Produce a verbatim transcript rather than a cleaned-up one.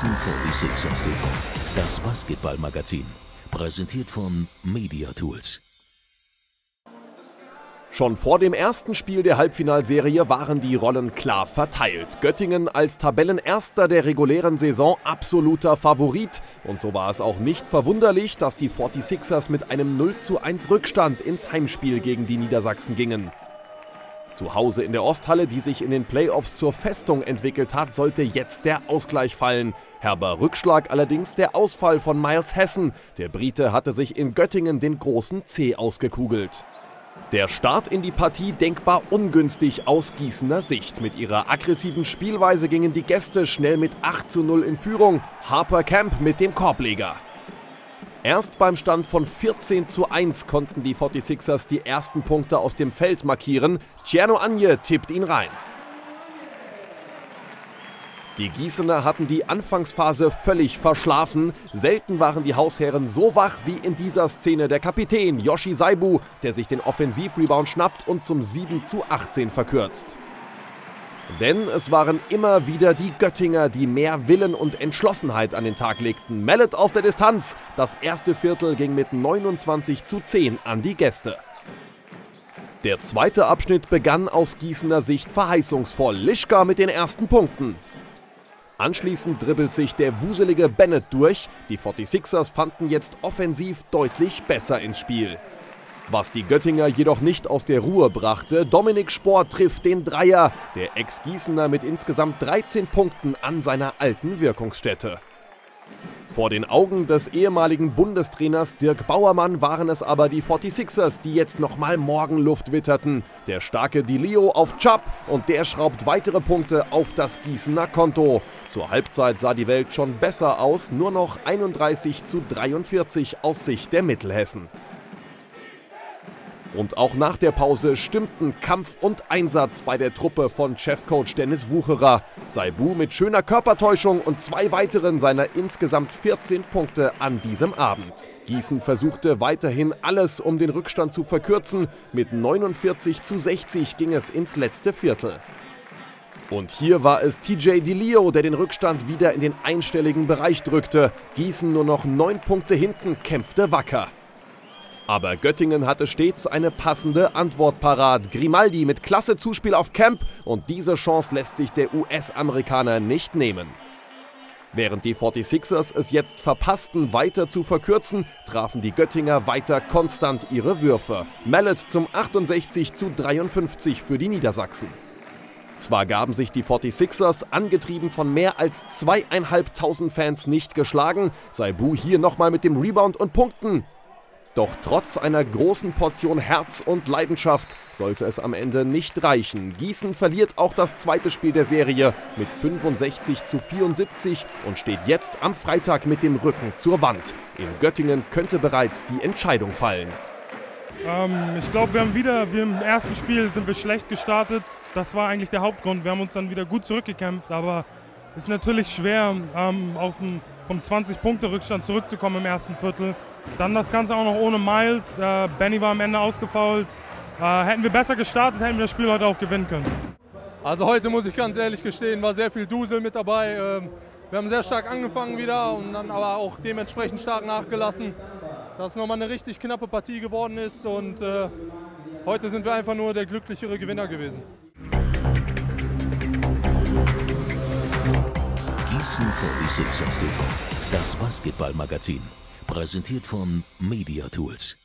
Gießen forty-sixers T V, das Basketballmagazin, präsentiert von Media Tools. Schon vor dem ersten Spiel der Halbfinalserie waren die Rollen klar verteilt. Göttingen als Tabellenerster der regulären Saison absoluter Favorit. Und so war es auch nicht verwunderlich, dass die forty-sixers mit einem null zu eins Rückstand ins Heimspiel gegen die Niedersachsen gingen. Zu Hause in der Osthalle, die sich in den Playoffs zur Festung entwickelt hat, sollte jetzt der Ausgleich fallen. Herber Rückschlag allerdings der Ausfall von Myles Hessen. Der Brite hatte sich in Göttingen den großen Zeh ausgekugelt. Der Start in die Partie denkbar ungünstig aus Gießener Sicht. Mit ihrer aggressiven Spielweise gingen die Gäste schnell mit acht zu null in Führung. Harper Camp mit dem Korbleger. Erst beim Stand von vierzehn zu eins konnten die forty-sixers die ersten Punkte aus dem Feld markieren. Tjerno Anje tippt ihn rein. Die Gießener hatten die Anfangsphase völlig verschlafen. Selten waren die Hausherren so wach wie in dieser Szene der Kapitän Yoshi Saibu, der sich den Offensivrebound schnappt und zum sieben zu achtzehn verkürzt. Denn es waren immer wieder die Göttinger, die mehr Willen und Entschlossenheit an den Tag legten. Mallet aus der Distanz. Das erste Viertel ging mit neunundzwanzig zu zehn an die Gäste. Der zweite Abschnitt begann aus Gießener Sicht verheißungsvoll. Lischka mit den ersten Punkten. Anschließend dribbelt sich der wuselige Bennett durch. Die forty-sixers fanden jetzt offensiv deutlich besser ins Spiel. Was die Göttinger jedoch nicht aus der Ruhe brachte, Dominik Spohr trifft den Dreier. Der Ex-Gießener mit insgesamt dreizehn Punkten an seiner alten Wirkungsstätte. Vor den Augen des ehemaligen Bundestrainers Dirk Bauermann waren es aber die forty-sixers, die jetzt nochmal Morgenluft witterten. Der starke Dilio auf Chubb und der schraubt weitere Punkte auf das Gießener Konto. Zur Halbzeit sah die Welt schon besser aus, nur noch einunddreißig zu dreiundvierzig aus Sicht der Mittelhessen. Und auch nach der Pause stimmten Kampf und Einsatz bei der Truppe von Chefcoach Dennis Wucherer. Saibu mit schöner Körpertäuschung und zwei weiteren seiner insgesamt vierzehn Punkte an diesem Abend. Gießen versuchte weiterhin alles, um den Rückstand zu verkürzen. Mit neunundvierzig zu sechzig ging es ins letzte Viertel. Und hier war es T J Dilio, der den Rückstand wieder in den einstelligen Bereich drückte. Gießen nur noch neun Punkte hinten, kämpfte wacker. Aber Göttingen hatte stets eine passende Antwort parat. Grimaldi mit klasse Zuspiel auf Camp und diese Chance lässt sich der U S-Amerikaner nicht nehmen. Während die forty-sixers es jetzt verpassten, weiter zu verkürzen, trafen die Göttinger weiter konstant ihre Würfe. Mallet zum achtundsechzig zu dreiundfünfzig für die Niedersachsen. Zwar gaben sich die forty-sixers, angetrieben von mehr als zweieinhalbtausend Fans, nicht geschlagen. Saibu hier nochmal mit dem Rebound und Punkten. Doch trotz einer großen Portion Herz und Leidenschaft sollte es am Ende nicht reichen. Gießen verliert auch das zweite Spiel der Serie mit fünfundsechzig zu vierundsiebzig und steht jetzt am Freitag mit dem Rücken zur Wand. In Göttingen könnte bereits die Entscheidung fallen. Ähm, ich glaube, wir haben wieder, wir im ersten Spiel sind wir schlecht gestartet. Das war eigentlich der Hauptgrund. Wir haben uns dann wieder gut zurückgekämpft, aber es ist natürlich schwer, ähm, auf einen, vom zwanzig-Punkte-Rückstand zurückzukommen im ersten Viertel. Dann das Ganze auch noch ohne Myles. Äh, Benny war am Ende ausgefoult. Äh, hätten wir besser gestartet, hätten wir das Spiel heute auch gewinnen können. Also heute muss ich ganz ehrlich gestehen, war sehr viel Dusel mit dabei. Ähm, wir haben sehr stark angefangen wieder und dann aber auch dementsprechend stark nachgelassen, dass es nochmal eine richtig knappe Partie geworden ist und äh, heute sind wir einfach nur der glücklichere Gewinner gewesen. Gießen forty-sixers T V, das Basketballmagazin, präsentiert von Media Tools.